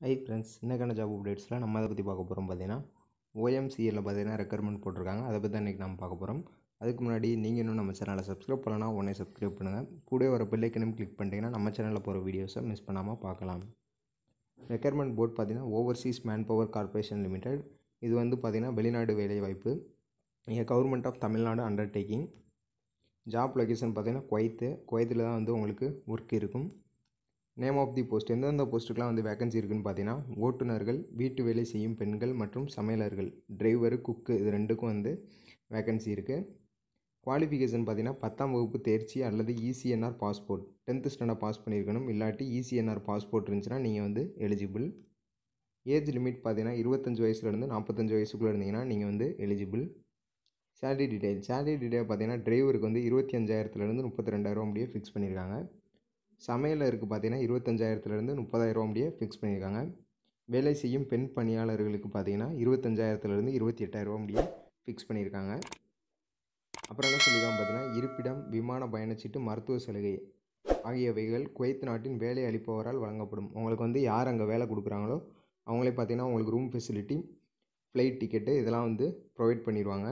High friends, இன்றைக்கான job அப்டேட்ஸில் நம்ம அதை பற்றி பார்க்க போகிறோம். பார்த்தீங்கன்னா OMCL பார்த்தீங்கன்னா ரெக்யர்மெண்ட் போட்டிருக்காங்க. அதை பற்றி தான் இன்றைக்கி நம்ம பார்க்க போகிறோம். அதுக்கு முன்னாடி நீங்கள் இன்னும் நம்ம சேனலை சப்ஸ்கிரைப் பண்ணலன்னா உடனே சப்ஸ்கிரைப் பண்ணுங்கள். கூட வர பெல் ஐக்கனையும் கிளிக் பண்ணிட்டீங்கன்னா நம்ம சேனலில் போகிற வீடியோஸை மிஸ் பண்ணாமல் பார்க்கலாம். ரெக்யர்மெண்ட் போர்ட் பார்த்தீங்கன்னா overseas manpower corporation limited. இது வந்து பார்த்திங்கன்னா வெளிநாடு வேலைவாய்ப்பு. Government of Tamil Nadu undertaking. Job location பார்த்தீங்கன்னா குவைத்தில் தான் வந்து உங்களுக்கு ஒர்க் இருக்கும். நேம் ஆஃப் தி போஸ்ட், எந்தெந்த போஸ்ட்டுக்கெலாம் வந்து வேகன்சி இருக்குதுன்னு பார்த்தீங்கன்னா ஓட்டுநர்கள், வீட்டு வேலை செய்யும் பெண்கள் மற்றும் சமையலர்கள், டிரைவரு, குக்கு, இது ரெண்டுக்கும் வந்து வேகன்சி இருக்குது. குவாலிஃபிகேஷன் பார்த்தீங்கன்னா 10ஆம் வகுப்பு தேர்ச்சி அல்லது ECNR passport, 10th standard pass பண்ணியிருக்கணும். இல்லாட்டி ECNR பாஸ்போர்ட் இருந்துச்சுன்னா நீங்கள் வந்து எலிஜிபிள். ஏஜ் லிமிட் பார்த்தீங்கன்னா 25 வயசுலேருந்து 45 வயசுக்குள்ளே இருந்தீங்கன்னா நீங்கள் வந்து எலிஜிபிள். சேலரி டீட்டெயில் பார்த்தீங்கன்னா டிரைவருக்கு வந்து 25,000லேருந்து 32,000 முடிய ஃபிக்ஸ் பண்ணியிருக்காங்க. சமையலருக்கு பார்த்தீங்கன்னா 25,000லேருந்து 30,000 முடிய ஃபிக்ஸ் பண்ணியிருக்காங்க. வேலை செய்யும் பெண் பணியாளர்களுக்கு பார்த்தீங்கன்னா 25,000லேருந்து 28,000 முடிய ஃபிக்ஸ் பண்ணியிருக்காங்க. அப்புறம் என்ன சொல்லியிருக்காங்க பார்த்தீங்கன்னா இருப்பிடம், விமான பயணச்சீட்டு, மருத்துவ சலுகை ஆகியவைகள் குவைத் நாட்டின் வேலை அளிப்பவரால் வழங்கப்படும். உங்களுக்கு வந்து யார் அங்கே வேலை கொடுக்குறாங்களோ அவங்களே பார்த்தீங்கன்னா உங்களுக்கு ரூம் ஃபெசிலிட்டி, ஃப்ளைட் டிக்கெட்டு இதெல்லாம் வந்து ப்ரொவைட் பண்ணிடுவாங்க.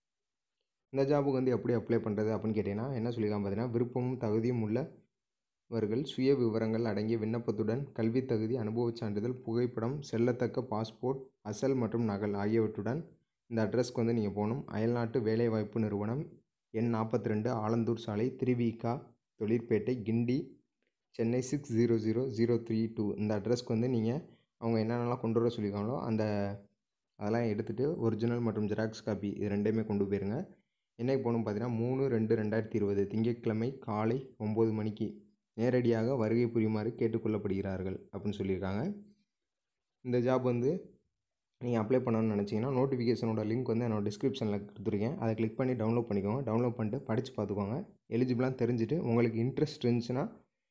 இந்த ஜாபுக்கு வந்து எப்படி அப்ளை பண்ணுறது அப்படின்னு கேட்டிங்கன்னா என்ன சொல்லியிருக்காங்க பார்த்தீங்கன்னா விருப்பமும் தகுதியும் உள்ளவர்கள் சுய விவரங்கள் அடங்கிய விண்ணப்பத்துடன் கல்வி தகுதி, அனுபவச் சான்றிதழ், புகைப்படம், செல்லத்தக்க பாஸ்போர்ட் அசல் மற்றும் நகல் ஆகியவற்றுடன் இந்த அட்ரஸ்க்கு வந்து நீங்கள் போகணும். அயல்நாட்டு வேலைவாய்ப்பு நிறுவனம், எண் 42, ஆலந்தூர் சாலை, திருவிக, தொழிற்பேட்டை, கிண்டி, சென்னை 600032. இந்த அட்ரஸ்க்கு வந்து நீங்கள் அவங்க என்னென்னலாம் கொண்டு வர சொல்லியிருக்காங்களோ அதெல்லாம் எடுத்துகிட்டு ஒரிஜினல் மற்றும் ஜெராக்ஸ் காப்பி இது ரெண்டையுமே கொண்டு போயிருங்க. என்னைக்கு போகணும் பார்த்தீங்கன்னா 3/2/2020 திங்கட்கிழமை காலை 9 மணிக்கு நேரடியாக வருகை புரியுமாறு கேட்டுக்கொள்ளப்படுகிறார்கள் அப்படின்னு சொல்லியிருக்காங்க. இந்த ஜாப் வந்து நீங்கள் அப்ளை பண்ணணும்னு நினச்சிங்கன்னா நோட்டிஃபிகேஷனோட லிங்க் வந்து என்னோட டிஸ்கிரிப்ஷனில் கொடுத்துருக்கேன். அதை கிளிக் பண்ணி டவுன்லோட் பண்ணிக்கோங்க. டவுன்லோட் பண்ணிட்டு படித்து பார்த்துக்கோங்க. எலிஜிபிளாக தெரிஞ்சுட்டு உங்களுக்கு இன்ட்ரெஸ்ட் இருந்துச்சுன்னா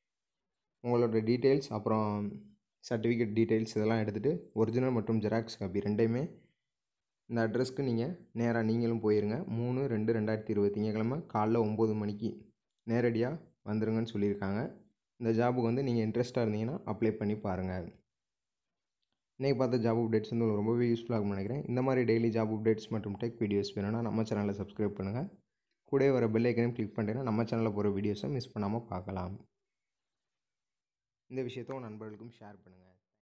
உங்களோட டீட்டெயில்ஸ் அப்புறம் சர்டிஃபிகேட் டீட்டெயில்ஸ் இதெல்லாம் எடுத்துகிட்டு ஒரிஜினல் மற்றும் ஜெராக்ஸ் காப்பி ரெண்டையுமே இந்த அட்ரஸ்க்கு நீங்கள் நேராக நீங்களும் போயிருங்க. 3/2/2020 திங்கட்கிழமை காலைல 9 மணிக்கு நேரடியாக வந்துருங்கன்னு சொல்லியிருக்காங்க. இந்த ஜாபுக்கு வந்து நீங்கள் இன்ட்ரெஸ்ட்டாக இருந்தீங்கன்னா அப்ளை பண்ணி பாருங்கள். இன்றைக்கி பார்த்த ஜாப் அப்டேட்ஸ் வந்து ரொம்பவே யூஸ்ஃபுல்லாக இருக்கும்னு நினைக்கிறேன். இந்த மாதிரி டெய்லி ஜாப் அப்டேட்ஸ் மற்றும் டெக் வீடியோஸ் வேணும்னா நம்ம சேனலை சப்ஸ்கிரைப் பண்ணுங்கள். கூட வர பெல் ஐக்கனையும் கிளிக் பண்ணிட்டீங்கன்னா நம்ம சேனலில் போகிற வீடியோஸை மிஸ் பண்ணாமல் பார்க்கலாம். இந்த விஷயத்தை உங்கள் நண்பர்களுக்கும் ஷேர் பண்ணுங்கள்.